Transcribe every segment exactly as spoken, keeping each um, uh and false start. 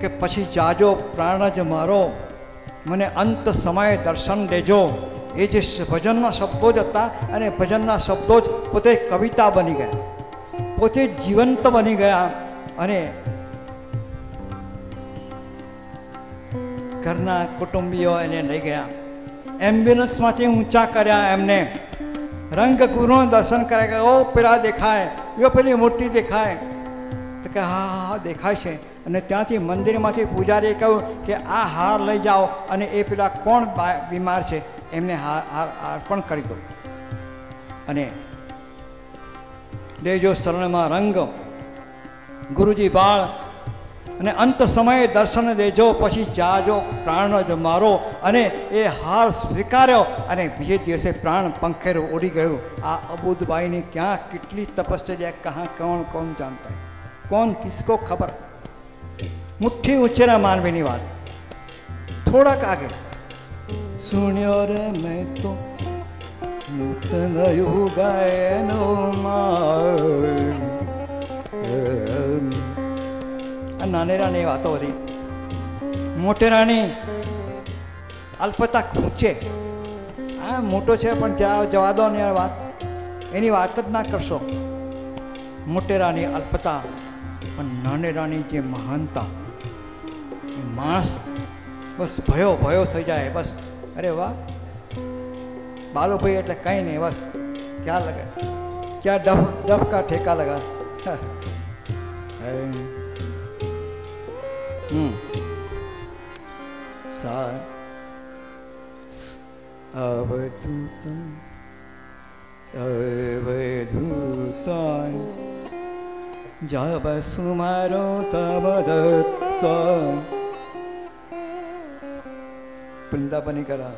કે પછી જાજો પ્રાણ જ મારો, મને અંત સમયે દર્શન દેજો. એ જે ભજનના શબ્દો જ હતા અને ભજનના શબ્દો જ પોતે કવિતા બની ગયા, પોતે જીવંત બની ગયા. અને ઘરના કુટુંબીઓ એને લઈ ગયા, એમ્બ્યુલન્સમાંથી ઊંચા કર્યા, એમને રંગગુરુનું દર્શન કર્યા. ઓ પેલા દેખાય, યો પેલી મૂર્તિ દેખાય. તો કે હા હા દેખાય છે. અને ત્યાંથી મંદિરમાંથી પૂજારીએ કહ્યું કે આ હાર લઈ જાઓ અને એ પેલા કોણ બીમાર છે એમને હાર હાર અર્પણ કરી દો અને દેજો શરણમાં રંગ ગુરુજી બાળ, અને અંત સમયે દર્શન દેજો, પછી જાજો પ્રાણ જ મારો. અને એ હાર સ્વીકાર્યો અને બીજે દિવસે પ્રાણ પંખેરો ઉડી ગયું. આ અબુદબાઈની ક્યાં કેટલી તપશ્ચર્યા, કહાં કોણ કોણ જાણતા, કોણ કિસકો ખબર. મુઠ્ઠી ઉચ્ચેરા માનવીની વાત. થોડાક આગે સુણ્યો રે મેં તો નૂતન યુગાયનો આ નાનેરાની વાતો હતી. મોટેરાની અલ્પતા ખૂંચે. આ મોટો છે પણ જરા જવા દો ને વાત, એની વાત જ ના કરશો. મોટેરાની અલ્પતા પણ નાનેરાની જે મહાનતા, માણસ બસ ભયો ભયો થઈ જાય. બસ અરે વાહ બાલુભાઈ એટલે કંઈ નહીં, બસ ક્યાં લગે, ક્યાં ડફ ડફ કા ઠેકા લગા. હમ સા અવધૂતમ અવધૂતાય જબ સુમારો તબ દત્ત. વૃંદાવની કરા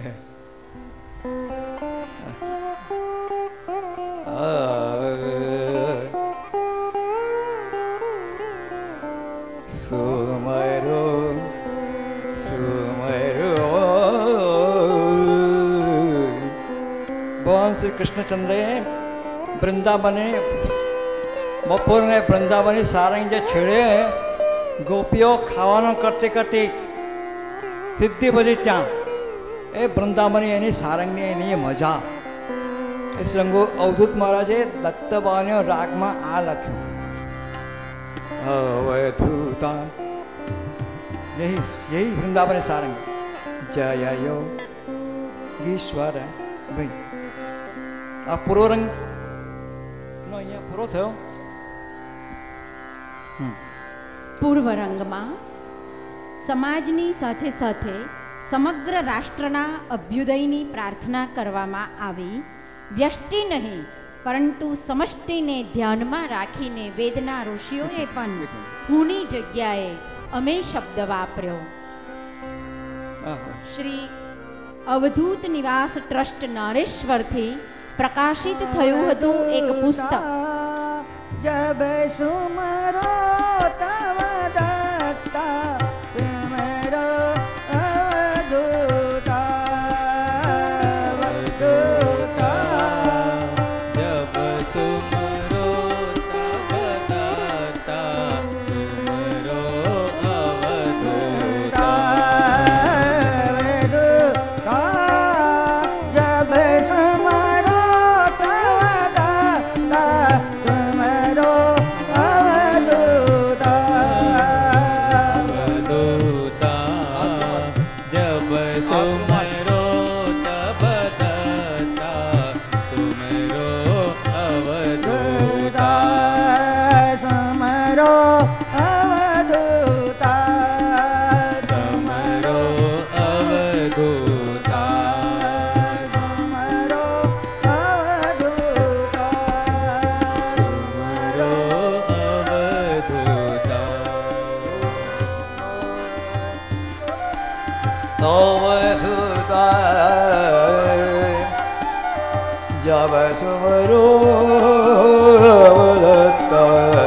સુમરો સુમરો. ભગવાન શ્રી કૃષ્ણચંદ્રે વૃંદાવને બપોરને વૃંદાવની સારંગ જે છેડે ગોપીઓ ખાવાનું કરતી કરતી સિદ્ધિ બધી ત્યાં એ વૃંદાવની એની સારંગની એની મજા. એ શંગુ અવધૂત મહારાજે દત્તબાનો રાગમાં આ લખ્યું અવધૂતા. यही यही वृंदावन सारंग. जय योगीश्वर. भाई आ पूरो रंग नो અહીંયા પૂરો થયો. પૂર્વ રંગમાં સમાજની સાથે સાથે સમગ્ર રાષ્ટ્રના અભ્યુદયની પ્રાર્થના કરવામાં આવી. વ્યષ્ટિ નહીં પરંતુ સમષ્ટિને ધ્યાનમાં રાખીને વેદના ઋષિઓએ પણ હુંની જગ્યાએ અમે શબ્દ વાપર્યો. શ્રી અવધૂત નિવાસ ટ્રસ્ટ નારેશ્વરથી પ્રકાશિત થયું હતું એક પુસ્તક જબ સુમરો તવ દત્તા સુમરો જબ સુમરો દત્તા.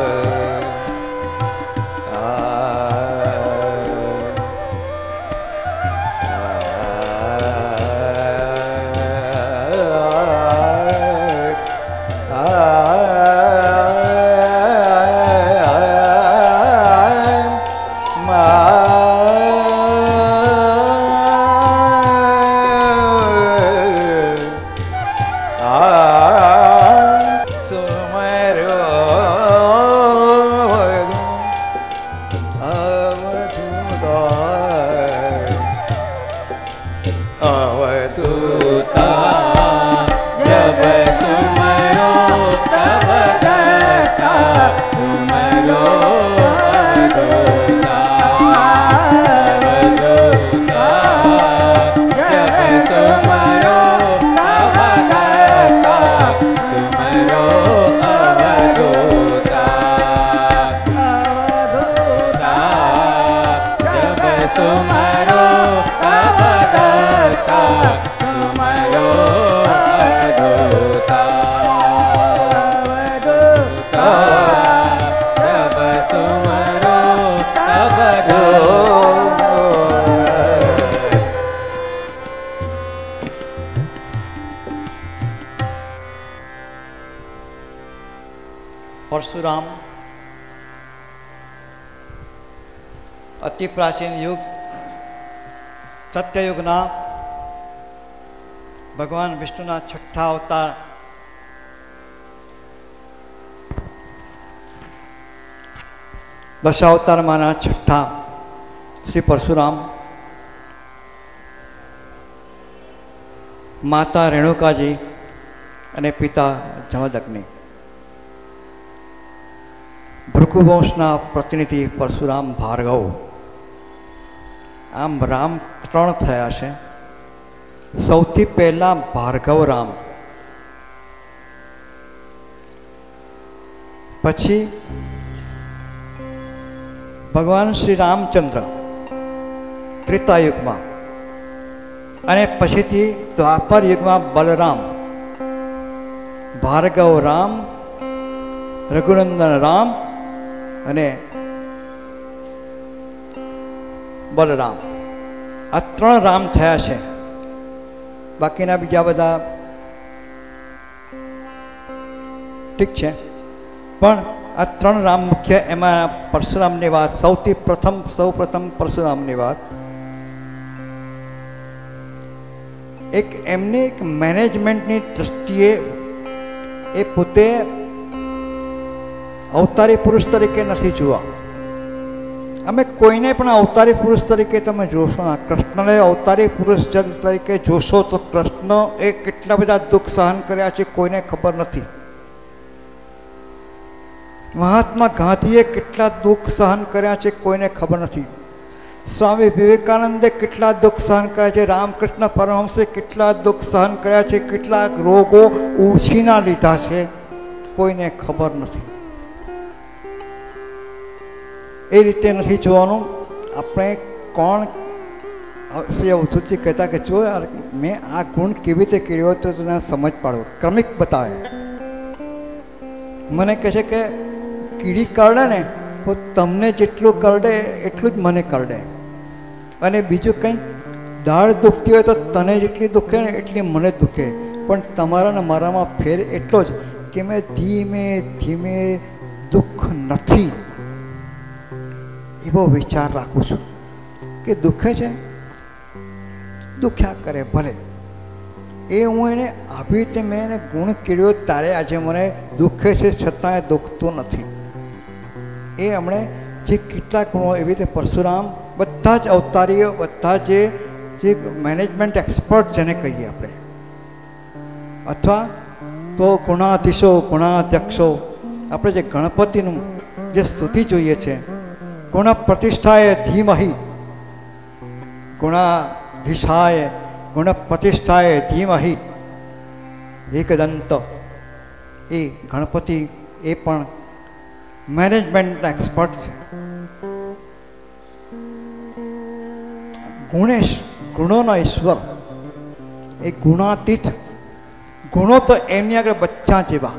Ma પરશુરામ અતિ પ્રાચીન યુગ સત્યયુગના ભગવાન વિષ્ણુના છઠ્ઠા અવતાર દશાવતારમાંના છઠ્ઠા શ્રી પરશુરામ માતા રેણુકાજી અને પિતા જમદગ્નિ. ભૃગુવંશના પ્રતિનિધિ પરશુરામ ભાર્ગવ. આમ રામ ત્રણ થયા છે. સૌથી પહેલા ભાર્ગવ રામ, પછી ભગવાન શ્રી રામચંદ્ર ત્રેતાયુગમાં, અને પછીથી દ્વાપર યુગમાં બલરામ. ભાર્ગવ રામ, રઘુનંદન રામ અને બલરામ, આ ત્રણ રામ થયા છે. બાકીના બીજા બધા ઠીક છે, પણ આ ત્રણ રામ મુખ્ય. એમાં પરશુરામની વાત સૌથી પ્રથમ સૌ પ્રથમ પરશુરામની વાત એક એમની એક મેનેજમેન્ટની દ્રષ્ટિએ એ પોતે અવતારી પુરુષ તરીકે નથી જોવા. અમે કોઈને પણ અવતારી પુરુષ તરીકે તમે જોશો ના, કૃષ્ણને અવતારી પુરુષ તરીકે જોશો તો કૃષ્ણ એ કેટલા બધા દુઃખ સહન કર્યા છે કોઈને ખબર નથી. મહાત્મા ગાંધીએ કેટલા દુઃખ સહન કર્યા છે કોઈને ખબર નથી. સ્વામી વિવેકાનંદે કેટલા દુઃખ સહન કર્યા છે, રામકૃષ્ણ પરમહંસે કેટલા દુઃખ સહન કર્યા છે, કેટલાક રોગો ઉછીના લીધા છે કોઈને ખબર નથી. એ રીતે નથી જોવાનું. આપણે કોણ શ્રી અવધૂતજી કહેતા કે જો યાર મેં આ ગુણ કેવી રીતે કેળવ્યો તો તને સમજ પાડો. ક્રમિક બતાવે. મને કહે છે કે કીડી કરડે ને તો તમને જેટલું કરડે એટલું જ મને કરડે, અને બીજું કંઈક દાળ દુખતી હોય તો તને જેટલી દુખે ને એટલી મને દુખે, પણ તમારા ને મારામાં ફેર એટલો જ કે મેં ધીમે ધીમે દુઃખ નથી એવો વિચાર રાખું છું કે દુખે છે દુખ્યા કરે ભલે. એ હું એને આવી રીતે મેં એને ગુણ કેળવ્યો તારે આજે મને દુખે છે છતાં દુખતું નથી. એ હમણે જે કેટલાક ગુણો એવી રીતે પરશુરામ બધા જ અવતારીઓ બધા જે જે મેનેજમેન્ટ એક્સપર્ટ જેને કહીએ આપણે, અથવા તો ગુણાધીશો ગુણાધ્યક્ષો, આપણે જે ગણપતિનું જે સ્તુતિ જોઈએ છે, ગુણ પ્રતિષ્ઠાએ ધીમહી ગુણાધીશાય ગુણ પ્રતિષ્ઠાએ ધીમહી એકદંત. એ ગણપતિ એ પણ મેનેજમેન્ટના એક્સપર્ટ છે. ગુણેશ ગુણોનો ઈશ્વર, એ ગુણાતીત. ગુણો તો એમની આગળ બચ્ચા જેવા.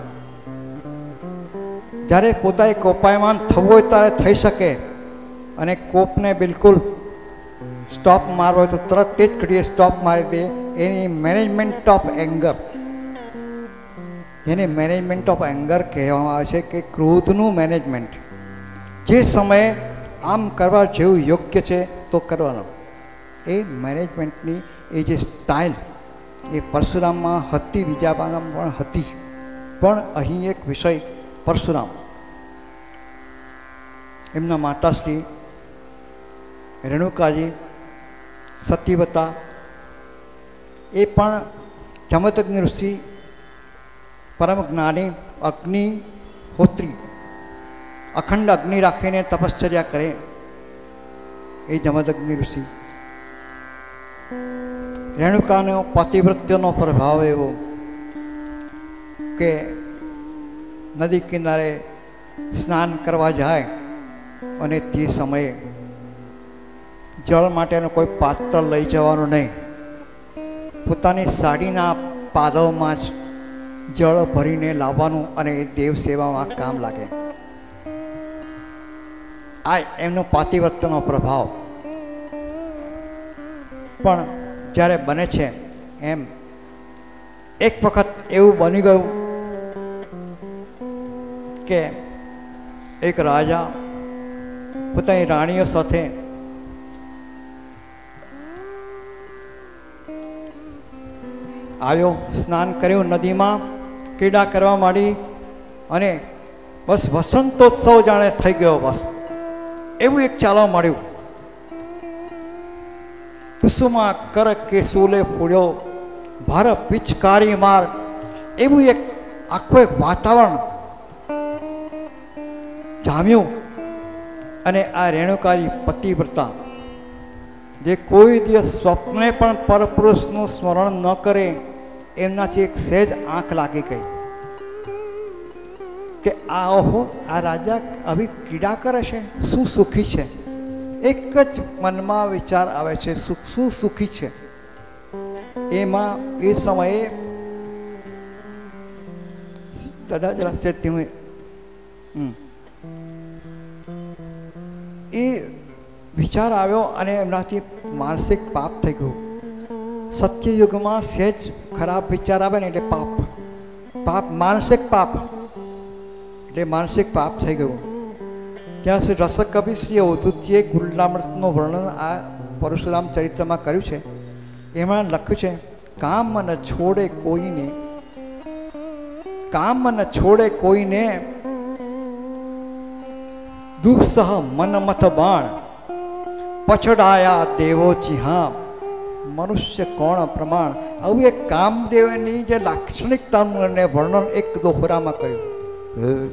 જ્યારે પોતાએ કોપાયમાન થવું હોય ત્યારે થઈ શકે, અને કોપને બિલકુલ સ્ટોપ મારવો હોય તો તરત તે જ ઘડીએ સ્ટોપ મારી દે. એની મેનેજમેન્ટ ઓફ એંગર, જેને મેનેજમેન્ટ ઓફ એંગર કહેવામાં આવે છે કે ક્રોધનું મેનેજમેન્ટ. જે સમયે આમ કરવા જેવું યોગ્ય છે તો કરવાનો, એ મેનેજમેન્ટની એ જે સ્ટાઇલ એ પરશુરામમાં હતી, બીજામાં પણ હતી. પણ અહીં એક વિષય પરશુરામ, એમના માતાશ્રી રેણુકાજી સતીવતા, એ પણ જમદગ્નિ ઋષિ પરમ જ્ઞાની અગ્નિહોત્રી, અખંડ અગ્નિ રાખીને તપશ્ચર્યા કરે એ જમદગ્નિ ઋષિ. રેણુકાનો પતિવ્રત્યનો પ્રભાવ એવો કે નદી કિનારે સ્નાન કરવા જાય અને તે સમયે જળ માટેનું કોઈ પાત્ર લઈ જવાનું નહીં, પોતાની સાડીના પાદવમાં જ જળ ભરીને લાવવાનું, અને એ દેવ સેવામાં કામ લાગે. આ એમનો પાતિવ્રત્યનો પ્રભાવ. પણ જ્યારે બને છે એમ એક વખત એવું બની ગયું કે એક રાજા પોતાની રાણીઓ સાથે આવ્યો, સ્નાન કર્યું, નદીમાં ક્રીડા કરવા માંડી અને બસ વસંતોત્સવ જાણે થઈ ગયો. બસ એવું એક ચાલવા માંડ્યું. કુસુમા કર કે સોલે ફૂડ્યો, ભાર પિચકારી માર, એવું એક આખું એક વાતાવરણ જામ્યું. અને આ રેણુકારી પતિવ્રતા જે કોઈ દિવસ સ્વપ્ને પણ પરપુરુષનું સ્મરણ ન કરે, એમનાથી એક સહેજ આંખ લાગી ગઈ કે આ ઓહો, આ રાજા આવી ક્રીડા કરે છે, શું સુખી છે. એક જ મનમાં વિચાર આવે છે, શું સુખી છે. એમાં એ સમયે દાદા જરા સેજ ધીમે એ વિચાર આવ્યો અને એમનાથી માનસિક પાપ થઈ ગયું. સત્યયુગમાં સહેજ ખરાબ વિચાર આવે ને એટલે પાપ, પાપ માનસિક પાપ એટલે માનસિક પાપ થઈ ગયું. ત્યાં સુધી રસકવિ શ્રી અવધૂતજીએ ગુલામૃતનું વર્ણન આ પરશુરામ ચરિત્રમાં કર્યું છે. એમાં લખ્યું છે, કામ ન છોડે કોઈને, કામ ન છોડે કોઈને, દુઃખ સહ મનમથ બાણ, પછડાયા દેવોજી હા, મનુષ્ય કોણ પ્રમાણ. આવું એક કામદેવની જે લાક્ષણિકતાનું વર્ણન એક દોહરામાં કર્યું.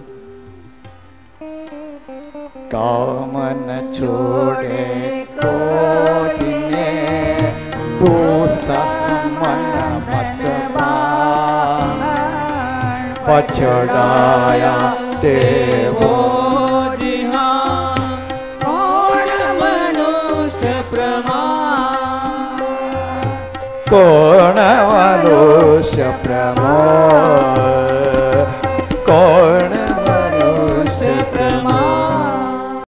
કામ ન છોડે કોઈને, દુઃખ મનમથ બાણ, પછડાયા દેવો કોણ મનુષ્ય પ્રમાણ.